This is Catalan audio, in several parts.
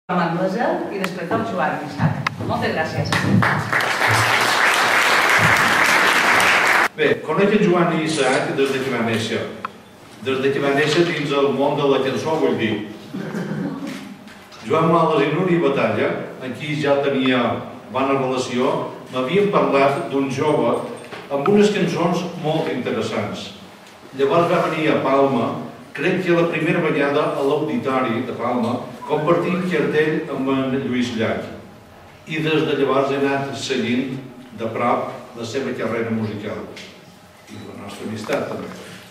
la Mademoiselle i després el Joan Isaac. Moltes gràcies. Bé, conec en Joan Isaac des que va néixer. Des que va néixer dins el món de la cançó, vull dir. Joan Males i Núria Batalla, amb qui ja tenia bona relació, m'havien parlat d'un jove amb unes cançons molt interessants. Llavors va venir a Palma, crec que la primera vegada a l'Auditori de Palma, compartint cartell amb en Lluís Llach. I des de llavors he anat seguint de prop la seva carrera musical. I la nostra amistat, també.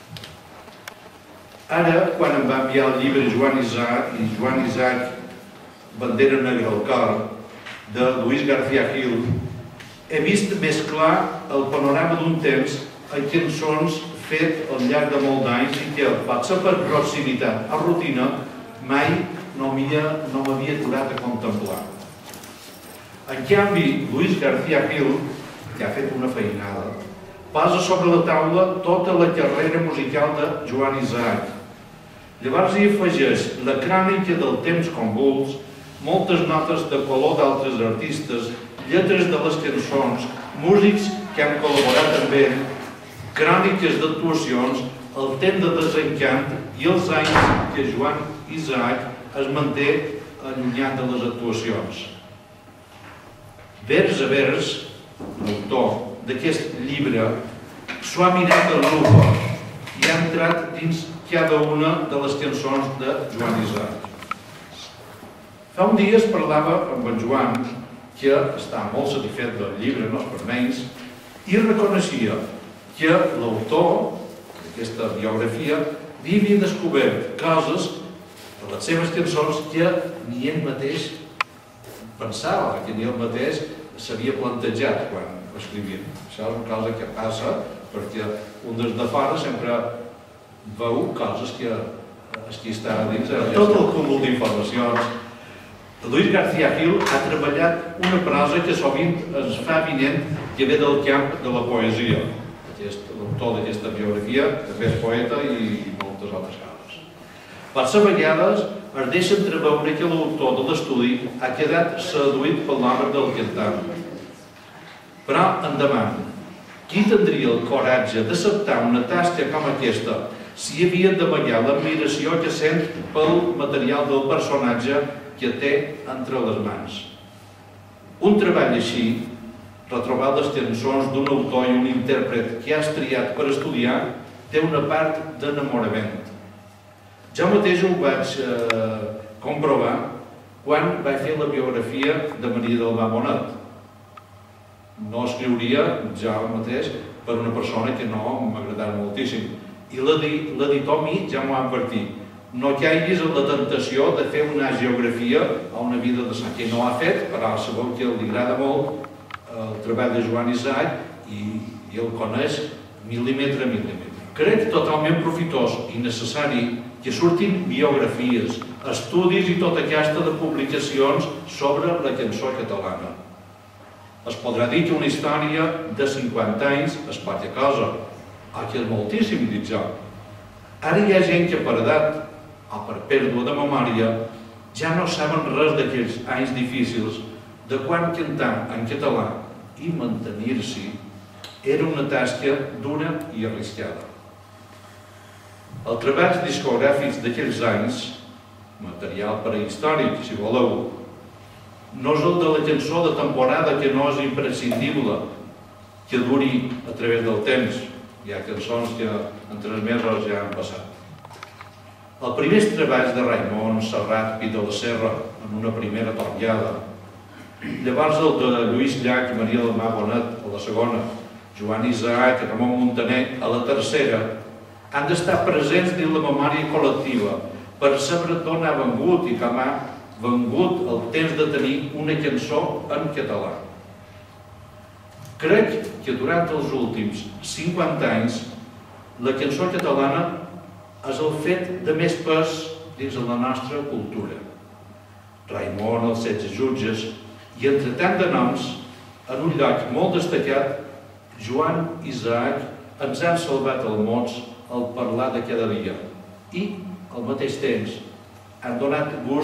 Ara, quan em va enviar el llibre Joan Isaac, Bandera negra al cor, de Luis García Gil, he vist més clar el panorama d'un temps en cançons fet al llarg de molts anys i que, potser per proximitat o rutina, mai no m'havia aturat a contemplar. En canvi, Luis García Gil, que ha fet una feinada, posa sobre la taula tota la carrera musical de Joan Isaac. Llavors hi afegeix la crònica del temps convuls, moltes notes de color d'altres artistes, lletres de les cançons, músics que han col·laborat amb ell, cròniques d'actuacions, el temps de desencant i els anys que Joan Isaac es manté allunyat de les actuacions. Vers a vers, l'autor d'aquest llibre s'ho ha mirat de lupa i ha entrat dins cada una de les cançons de Joan Isaac. Fa un dia es parlava amb en Joan, que està molt satisfet del llibre, no és per menys, i reconeixia que l'autor d'aquesta biografia li havia descobert coses de les seves cançons que ni ell mateix pensava, que ni ell mateix s'havia plantejat quan escrivia. Això és una cosa que passa perquè un des de fora sempre veu coses que qui està dins tot el cúmul d'informacions. Luis García Gil ha treballat una prosa que sovint ens fa avinent que ve del camp de la poesia. L'autor d'aquesta biografia també és poeta i moltes altres coses. Potser a vegades es deixa entreveure que l'autor de l'estudi ha quedat seduït per l'obra del cantant. Però endavant, qui tindria el coratge d'acceptar una tasca com aquesta si havia d'amagar l'admiració que sent pel material del personatge que té entre les mans? Un treball així, retrobar les cançons d'un autor i un intèrpret que has triat per estudiar, té una part d'enamorament. Jo mateix ho vaig comprovar quan vaig fer la biografia de Maria del Mar Bonet. No escriuria jo mateix per una persona que no m'agradava moltíssim. I l'editor a mi ja m'ho ha advertit. No caiguis en la tentació de fer una geografia a una vida de sant, que no ha fet, però sabeu que li agrada molt el treball de Joan Isaac i el coneix mil·límetre a mil·límetre. Crec totalment profitós i necessari que surtin biografies, estudis i tota aquesta de publicacions sobre la cançó catalana. Es podrà dir que una història de 50 anys és poca cosa, que és moltíssim, dic jo. Ara hi ha gent que per edat o per pèrdua de memòria ja no saben res d'aquells anys difícils de quan cantar en català i mantenir-s'hi era una tasca dura i arriscada. Els treballs discogràfics d'aquells anys, material prehistòric, si voleu, no és el de la cançó de temporada, que no és imprescindible que duri a través del temps. Hi ha cançons que en 3 mesos ja han passat. Els primers treballs de Raimon, Serrat, Pi de la Serra, en una primera tornada, llavors el de Lluís Llach i Maria del Mar Bonet, a la segona, Joan Isaac i Ramon Muntaner, a la tercera, han d'estar presents dins la memòria col·lectiva per saber d'on ha vengut i com ha vengut el temps de tenir una cançó en català. Crec que durant els últims 50 anys la cançó catalana és el fet de més pes dins de la nostra cultura. Raimon, els 16 jutges, i entre tant de noms, en un lloc molt destacat, Joan Isaac ens han salvat el mots al parlar de cada dia i, al mateix temps, han donat gust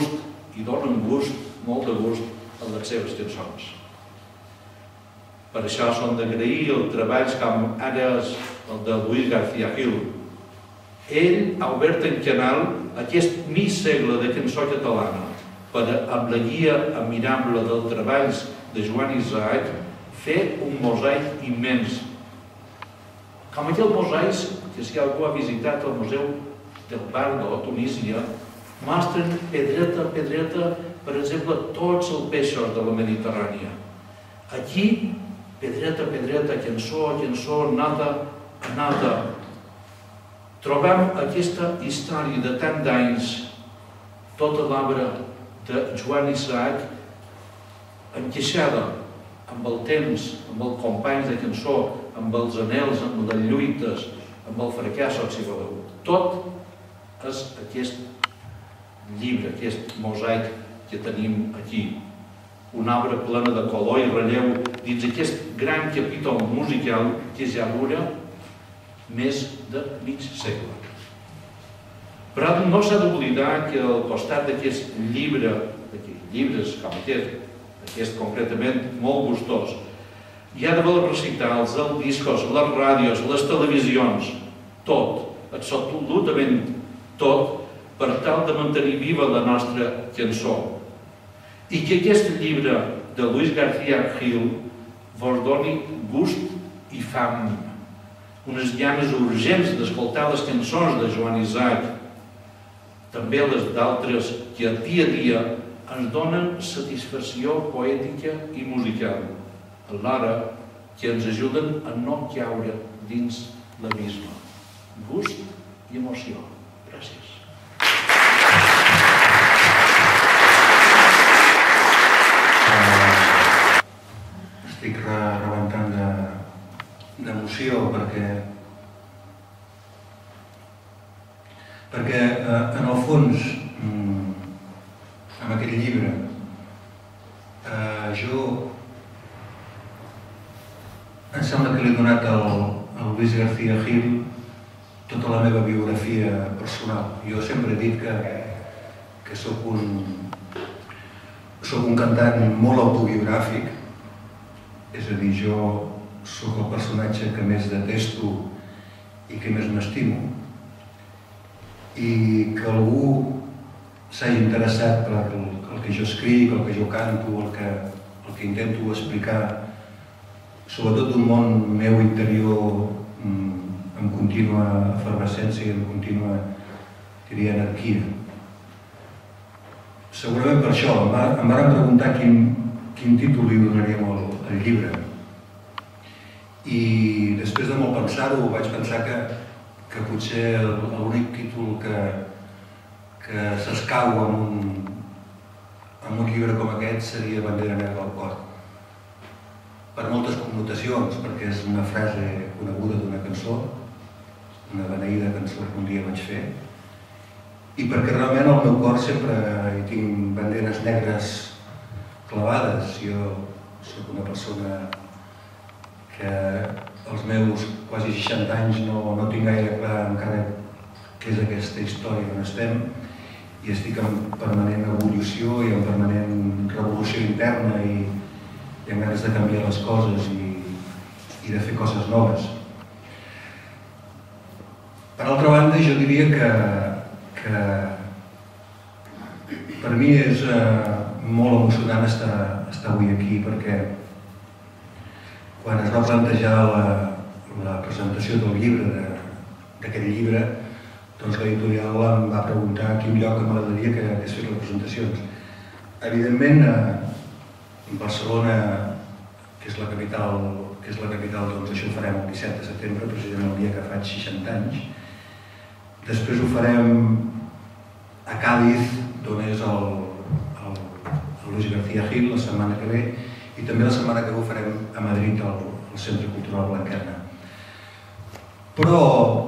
i donen gust, molt de gust, a les seves cançons. Per això són d'agrair els treballs com ara el de Luis García Gil. Ell ha obert en canal aquest mig segle de cançó catalana per, amb la guia admirable dels treballs de Joan Isaac, fer un mosaic immens. Com aquell mosaic que si algú ha visitat el Museu del Bardo a Tunísia, mostren pedreta a pedreta, per exemple, tots els peixos de la Mediterrània. Aquí, pedreta a pedreta, cançó a cançó, nota a nota, trobem aquesta història de tant d'anys, tota l'obra de Joan Isaac, encaixada amb el temps, amb els companys de cançó, amb els anhels, amb les lluites, amb el fracàs, si voleu. Tot és aquest llibre, aquest mosaic que tenim aquí. Una obra plena de color i relleu dins aquest gran capítol musical que ja dura més de mig segle. Però no s'ha d'oblidar que al costat d'aquest llibre, llibres com aquest concretament molt gustós, hi ha d'haver els recitals, els discos, les ràdios, les televisions, tot, absolutament tot, per tal de mantenir viva la nostra cançó. I que aquest llibre de Luis García Gil vos doni gust i fam, unes ganes urgents d'escoltar les cançons de Joan Isaac, també les d'altres que a dia ens donen satisfacció poètica i musical, alhora que ens ajuden a no caure dins l'abisme. Gust i emoció. Gràcies. Estic rebentant d'emoció perquè en el fons, amb aquest llibre, jo em sembla que li he donat al Luis García Gil tota la meva biografia personal. Jo sempre he dit que soc un cantant molt autobiogràfic, és a dir, jo soc el personatge que més detesto i que més m'estimo, i que algú s'hagi interessat per el que jo escric, el que jo canto, el que intento explicar, sobretot d'un món meu interior en contínua efervescència i en contínua, diria, anarquia. Segurament per això em van preguntar quin títol li donaríem al llibre. I després de molt pensar-ho, vaig pensar que potser l'únic títol que s'escau en un llibre com aquest seria Bandera negra al cor. Per moltes connotacions, perquè és una frase coneguda d'una cançó, una beneïda cançó que un dia vaig fer, i perquè realment al meu cor sempre hi tinc banderes negres clavades. Jo soc una persona que als meus quasi 60 anys no tinc gaire clar encara què és aquesta història on estem, i estic en permanent evolució i en permanent revolució interna i amb ganes de canviar les coses i de fer coses noves. Per altra banda, jo diria que per mi és molt emocionant estar avui aquí, perquè quan es va plantejar la presentació del llibre, d'aquest llibre, doncs l'editorial em va preguntar a quin lloc m'agradaria que hagués fet les presentacions. Evidentment, Barcelona, que és la capital, doncs això ho farem el 17 de setembre, precisament el dia que faig 60 anys. Després ho farem a Càdiz, d'on és el Luis García Gil, la setmana que ve, i també la setmana que ve ho farem a Madrid, al Centre Cultural Blanquerna. Però,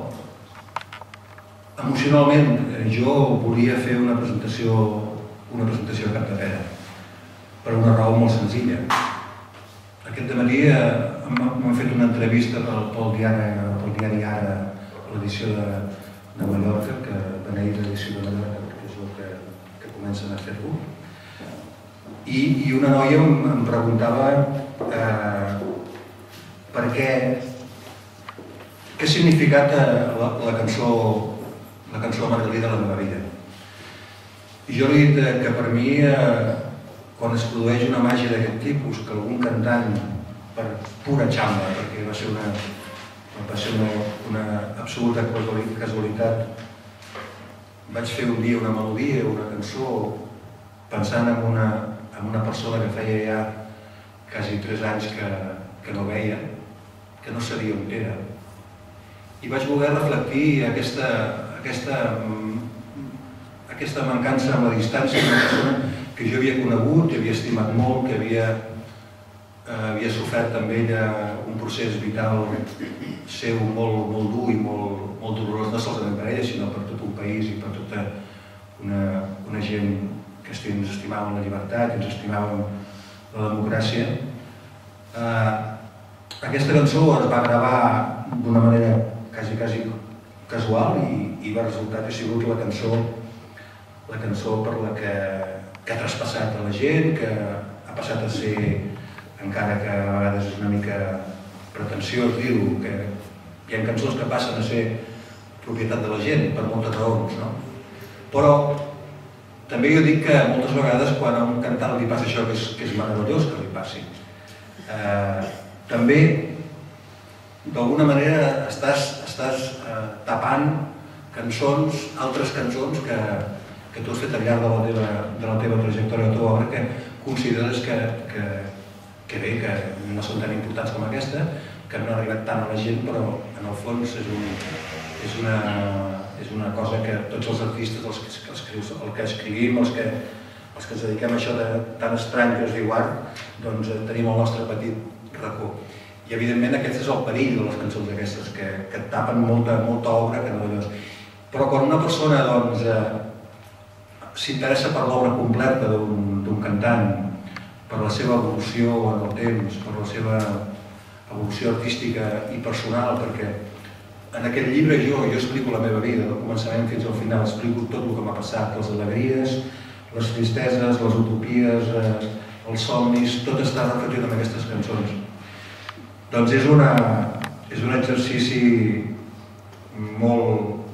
emocionalment, jo volia fer una presentació a Capdepera, per una raó molt senzilla. Aquest dematí m'han fet una entrevista pel diari Ara, l'edició de Mallorca, beneïda edició de Mallorca, perquè és el que comencen a fer-ho. I una noia em preguntava per què ha significat la cançó Margalida a la meva vida. I jo li he dit que per mi, quan es produeix una màgia d'aquest tipus, que algun cantant, per pura xamba, perquè va ser una absoluta casualitat, vaig fer un dia una melodia, una cançó, pensant en una persona que feia ja quasi 3 anys que no veia, que no sabia on era. I vaig voler reflectir aquesta mancança amb la distància d'una persona que jo havia conegut, que havia estimat molt, que havia sofert amb ella un procés vital seu molt dur i molt dolorós, no solament per ella, sinó per tot un país i per tota una gent que ens estimàvem la llibertat i ens estimàvem la democràcia. Aquesta cançó es va gravar d'una manera quasi casual i va resultar que ha sigut la cançó per la que ha traspassat a la gent, que ha passat a ser, encara que a vegades és una mica pretensiós dir-ho, que hi ha cançons que passen a ser propietat de la gent per moltes raons, no? Però també jo dic que moltes vegades quan a un cantant li passa això, que és meravellós que li passi, també d'alguna manera estàs tapant altres cançons que tu has fet al llarg de la teva trajectòria, de la teva obra, que consideres que bé, que no són tan importants com aquesta, que no han arribat tant a la gent, però en el fons és una cosa que tots els artistes, el que escrivim, els que ens dediquem a això tan estrany que es diu art, doncs tenim el nostre petit racó. I evidentment aquest és el perill de les cançons aquestes, que et tapen molta obra que no veus. Però quan una persona s'interessa per l'obra completa d'un cantant, per la seva evolució en el temps, per la seva evolució artística i personal, perquè en aquest llibre jo explico la meva vida, del començament fins al final, explico tot el que m'ha passat, les alegries, les tristeses, les utopies, els somnis, tot està reflectit en aquestes cançons. Doncs és un exercici molt,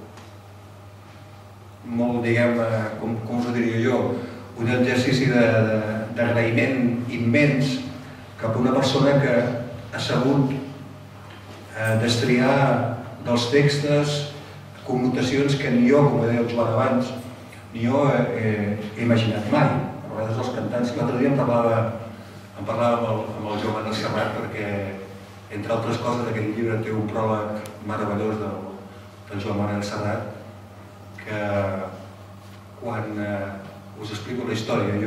diguem, com us ho diria jo, un exercici d'agraïment immens cap a una persona que ha sabut destriar dels textos connotacions que ni jo, com deia el Joan abans, ni jo he imaginat mai. A vegades els cantants, l'altre dia em parlava amb el Joan Serrat, perquè entre altres coses aquest llibre té un pròleg meravellós del Joan Manuel Serrat, que quan us explico la història,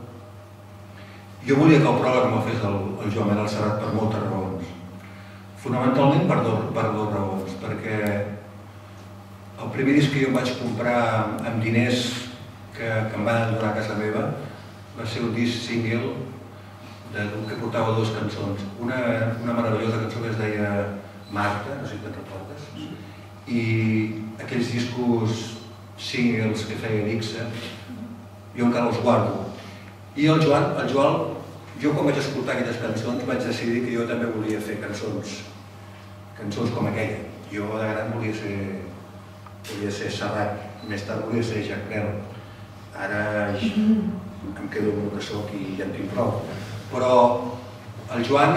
jo volia que el pròleg me'l fes el Joan Manuel Serrat per moltes raons. Fonamentalment per dues raons, perquè el primer disc que jo em vaig comprar amb diners que em van donar a casa meva va ser un disc single que portava 2 cançons. Una meravellosa cançó que es deia Marta, no sé si te'n recordes, i aquells discos singles que feia Nixa, jo encara els guardo. I el Joan, jo quan vaig escoltar aquelles cançons vaig decidir que jo també volia fer cançons com aquella. Jo de gran volia ser Serrat, més tard volia ser Jacques Brel. Ara em quedo amb el que soc i ja en tinc prou. Però el Joan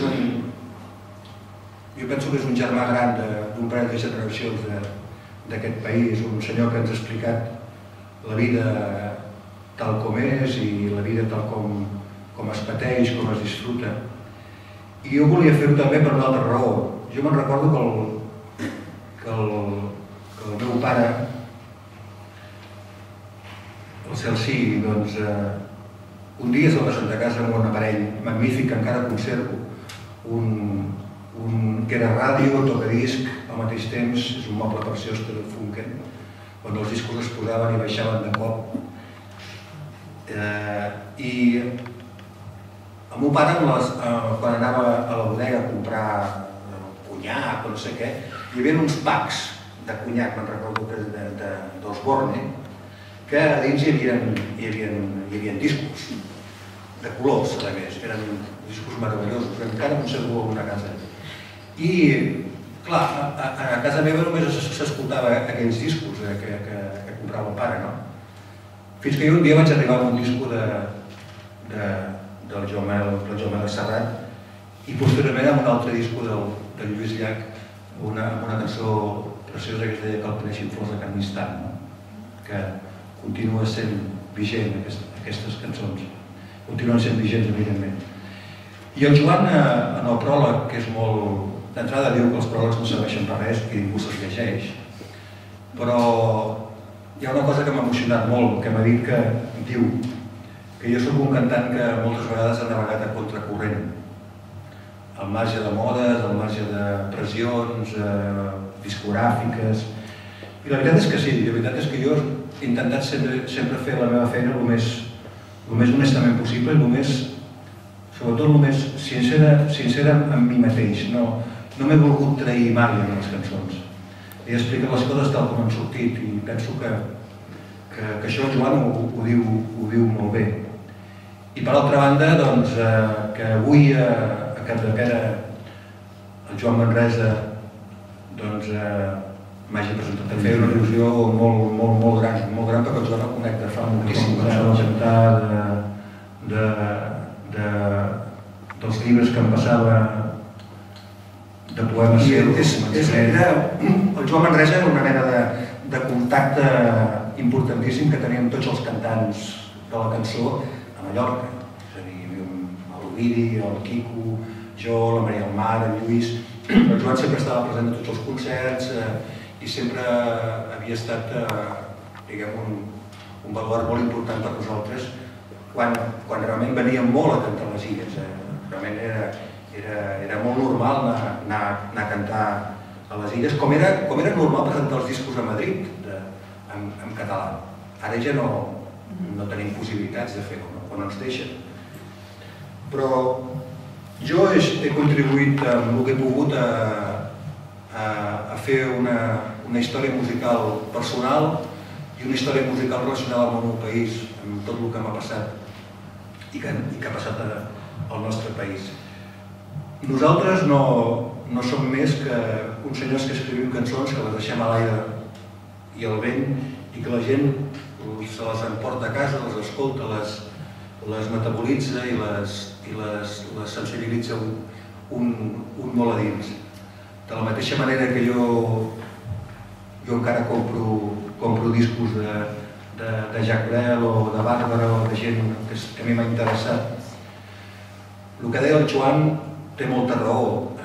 jo penso que és un germà gran d'un parell de generacions d'aquest país, un senyor que ens ha explicat la vida tal com és i la vida tal com es pateix, com es disfruta. I jo volia fer-ho també per una altra raó. Jo me'n recordo que el meu pare, el Celsi, doncs, un dia es va presentar a casa amb un aparell magnífic que encara conservo, que era ràdio, tocadisc, al mateix temps, és un moble preciós de Funken, on els discos es posaven i baixaven de cop. I el meu pare, quan anava a la bodega a comprar conyac o no sé què, hi havia uns packs de conyac, me'n recordo que d'Osborne, que a dins hi havia discos de colors, a més, eren discos meravellosos, encara conservo alguna casa. I, clar, a casa meva només s'escoltava aquells discos que comprava el pare, no? Fins que jo un dia vaig arribar amb un disco del Jaume Serrat i posteriorment amb un altre disco del Lluís Llach, una cançó preciosa que es deia Que el coneixin flors de Can Mistant, que continua sent vigent, aquestes cançons. Continuen sent vigents, evidentment. I el Joan, en el pròleg, que és molt... D'entrada diu que els pròlegs no serveixen per res i ningú se'ls llegeix, però hi ha una cosa que m'ha emocionat molt, que m'ha dit que diu que jo soc un cantant que moltes vegades ha navegat a contracorrent, al marge de modes, al marge de pressions discogràfiques, i la veritat és que sí, la veritat és que jo he intentat sempre fer la meva feina el més honestament possible i sobretot el més sincera amb mi mateix. No m'he volgut trair mai en les cançons. He explicat les coses tal com han sortit i penso que això el Joan ho diu molt bé. I per altra banda, doncs, que avui a Capdepera el Joan Manresa m'hagi presentat a fer una il·lusió molt gran perquè el Joan el conec de fa moltíssim dels llibres que em passava de poemes seus. El Joan Manresa era una mena de contacte importantíssim que teníem tots els cantants de la cançó a Mallorca. És a dir, l'Ovidi, el Quico, jo, la Maria del Mar, el Lluís. El Joan sempre estava present a tots els concerts i sempre havia estat, diguem, un valor molt important per nosaltres quan realment veníem molt a cantar les illes. Realment era molt normal anar a cantar a les illes, com era normal presentar els discos a Madrid en català. Ara ja no tenim possibilitats de fer-ho, o no ens deixen. Però jo he contribuït amb el que he pogut a fer una història musical personal i una història musical relacionada amb el meu país, amb tot el que m'ha passat i que ha passat al nostre país. Nosaltres no som més que uns senyors que escrivim cançons, que les deixem a l'aire i al vent i que la gent se les emporta a casa, les escolta, les metabolitza i les sensibilitza un molt a dins. De la mateixa manera que jo encara compro discos de Jacques Brel o de Bàrbara o de gent que a mi m'ha interessat. El que deia el Joan té molta raó,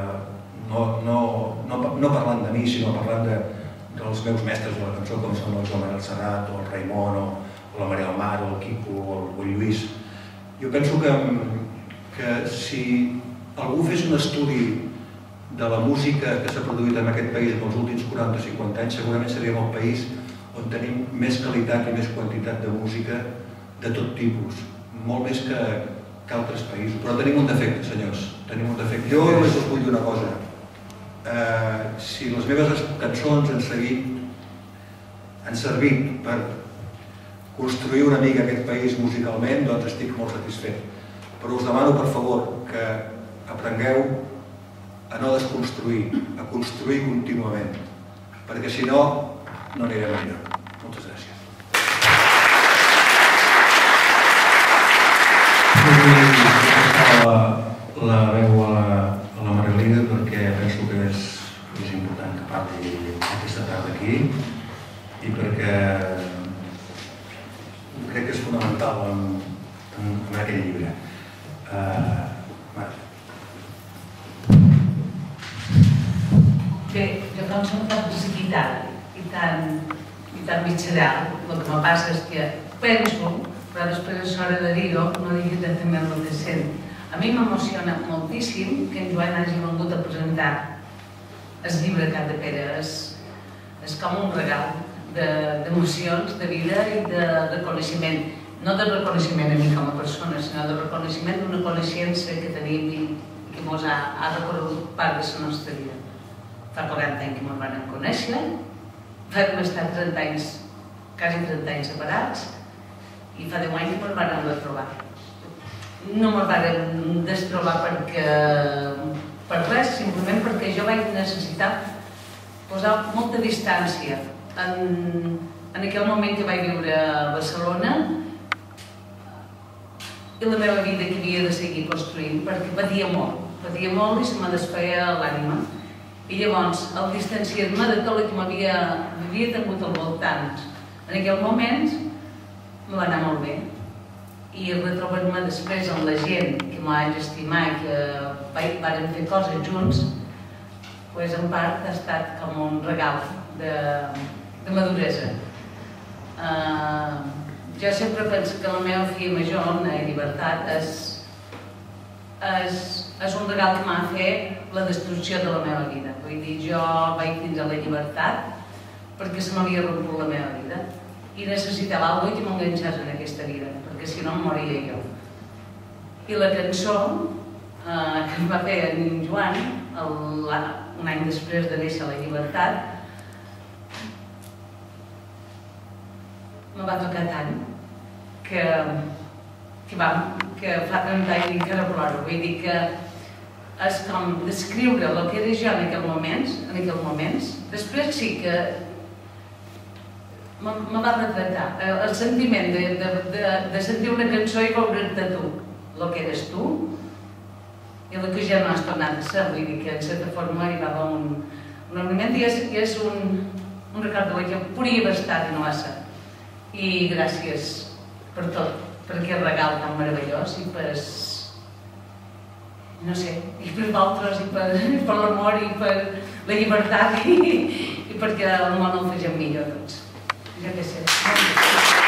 no parlant de mi, sinó parlant dels meus mestres de la cançó, com són el Joan Serrat, o el Raimon, o la Maria del Mar, o el Quico, o el Lluís. Jo penso que si algú fes un estudi de la música que s'ha produït en aquest país en els últims 40-50 anys, segurament seríem el país on tenim més qualitat i més quantitat de música de tot tipus, molt més que altres països. Però tenim un defecte, senyors, tenim un defecte. Jo només us vull dir una cosa. Si les meves cançons han servit per construir una mica aquest país musicalment, doncs estic molt satisfet. Però us demano, per favor, que aprengueu a no desconstruir, a construir contínuament, perquè si no, no anirem enlloc. Moltes gràcies. La veu a la Margalida perquè penso que és important que parli aquesta tarda aquí i perquè crec que és fonamental en aquell llibre. Bé, jo com som tan precipitat i tan mitjaral, el que me passa és que penso, però després és hora de dir-ho, no digui exactament el que sent. A mi m'emociona moltíssim que en Joan hagi vingut a presentar el llibre Capdepera. És com un regal d'emocions, de vida i de reconeixement. No de reconeixement a mi com a persona, sinó de reconeixement d'una coneixença que tenim i que ens ha recorregut part de la nostra vida. Fa 40 anys que ens vam conèixer, vam estar 30 anys quasi 30 anys separats, i fa 10 anys que me'n vàrem retrobar. No me'n vàrem destrobar per res, simplement perquè jo vaig necessitar posar molta distància en aquell moment que vaig viure a Barcelona i la meva vida que havia de seguir construint, perquè patia molt i se me desfeia l'ànima. I llavors, el distanciar-me de tot el que m'havia tingut al voltant en aquell moment, me va anar molt bé. I retrobar-me després amb la gent que m'ha estimar i que vàrem fer coses junts, doncs en part ha estat com un regal de maduresa. Jo sempre penso que la meva filla major, la Llibertat, és un regal que m'ha fet la destrucció de la meva vida. Vull dir, jo vaig tindre la llibertat perquè se m'havia romput la meva vida i necessitava alguna cosa que m'enganxés en aquesta vida, perquè si no em moria jo. I la cançó que em va fer en Joan, un any després de néixer la Llibertat, me va tocar tant que fa tant anys que encara ploro. Vull dir que és com descriure el que era jo en aquells moments. Després sí que me va retratar el sentiment de sentir una cançó i veure't tu, el que eres tu i el que ja no has tornat a ser. Vull dir que en certa forma arribava un moment i és un record que podria haver estat i no va ser. I gràcies per tot, per aquest regal tan meravellós i per, no sé, i per vosaltres, i per l'amor, i per la llibertat, i perquè el món el fegem millor tots. Jo què sé.